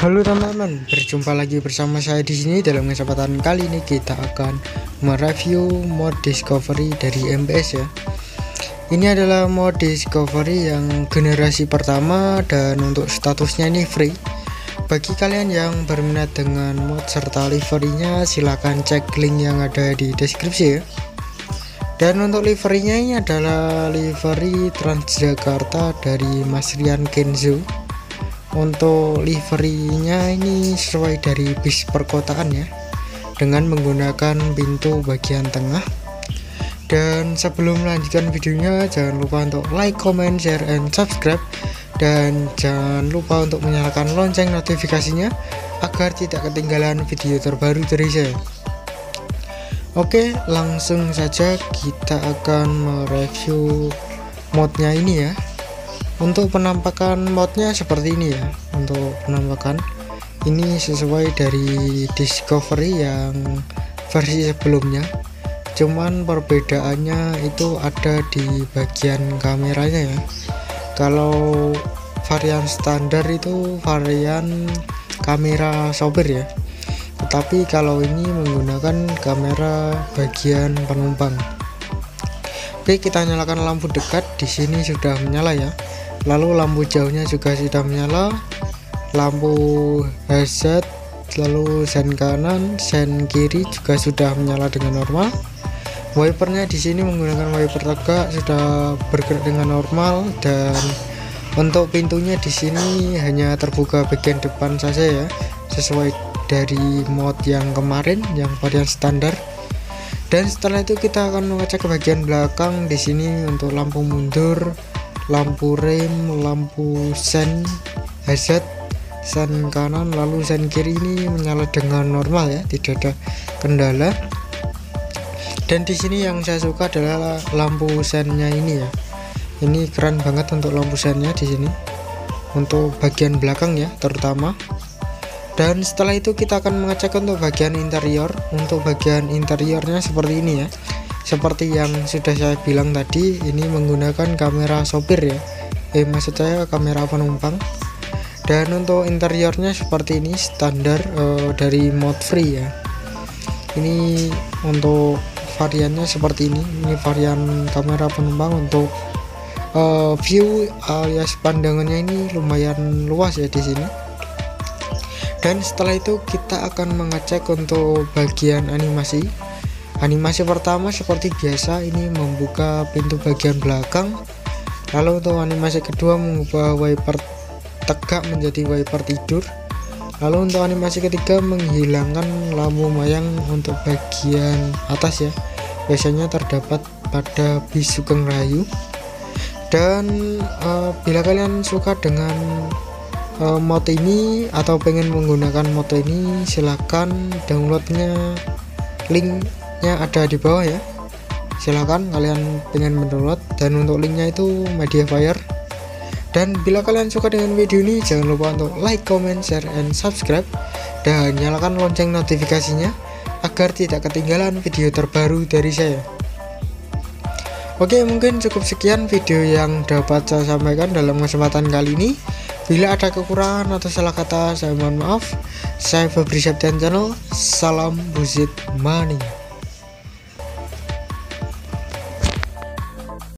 Halo teman-teman, berjumpa lagi bersama saya di sini. Dalam kesempatan kali ini kita akan mereview mod discovery dari MPS ya. Ini adalah mod discovery yang generasi pertama dan untuk statusnya ini free. Bagi kalian yang berminat dengan mod serta liverynya, silahkan cek link yang ada di deskripsi ya. Dan untuk liverynya ini adalah livery Transjakarta dari Mas Rian Kenzo. Untuk liverynya ini sesuai dari bis perkotaan ya, dengan menggunakan pintu bagian tengah. Dan sebelum melanjutkan videonya, jangan lupa untuk like, comment, share, and subscribe. Dan jangan lupa untuk menyalakan lonceng notifikasinya agar tidak ketinggalan video terbaru dari saya. Oke, langsung saja kita akan mereview modnya ini ya. Untuk penampakan modnya seperti ini ya. Untuk penampakan ini sesuai dari discovery yang versi sebelumnya, cuman perbedaannya itu ada di bagian kameranya ya. Kalau varian standar itu varian kamera sopir ya, tetapi kalau ini menggunakan kamera bagian penumpang. Oke, kita nyalakan lampu dekat. Di sini sudah menyala ya. Lalu lampu jauhnya juga sudah menyala, lampu hazard, lalu sen kanan, sen kiri juga sudah menyala dengan normal. Wipernya di sini menggunakan wiper tegak, sudah bergerak dengan normal. Dan untuk pintunya di sini hanya terbuka bagian depan saja ya, sesuai dari mod yang kemarin yang varian standar. Dan setelah itu kita akan mengecek ke bagian belakang. Di sini untuk lampu mundur, lampu rem, lampu sen hazard, sen kanan, lalu sen kiri ini menyala dengan normal ya, tidak ada kendala. Dan di sini yang saya suka adalah lampu sennya ini ya. Ini keren banget untuk lampu sennya di sini, untuk bagian belakang ya terutama. Dan setelah itu kita akan mengecek untuk bagian interior. Untuk bagian interiornya seperti ini ya. Seperti yang sudah saya bilang tadi, ini menggunakan kamera sopir ya, maksud saya kamera penumpang. Dan untuk interiornya seperti ini, standar dari mod free ya. Ini untuk variannya seperti ini varian kamera penumpang. Untuk view alias pandangannya ini lumayan luas ya di sini. Dan setelah itu kita akan mengecek untuk bagian animasi. Animasi pertama seperti biasa, ini membuka pintu bagian belakang. Lalu untuk animasi kedua mengubah wiper tegak menjadi wiper tidur. Lalu untuk animasi ketiga menghilangkan lampu mayang untuk bagian atas ya, biasanya terdapat pada bis Sugeng Rahayu. Dan bila kalian suka dengan mod ini atau pengen menggunakan mod ini, silahkan downloadnya, linknya ada di bawah ya. Silahkan kalian pengen mendownload, dan untuk linknya itu Mediafire. Dan bila kalian suka dengan video ini, jangan lupa untuk like, comment, share, and subscribe, dan nyalakan lonceng notifikasinya agar tidak ketinggalan video terbaru dari saya. Oke, mungkin cukup sekian video yang dapat saya sampaikan dalam kesempatan kali ini. Bila ada kekurangan atau salah kata, saya mohon maaf. Saya Febri Septian Channel. Salam Buzzit Mania.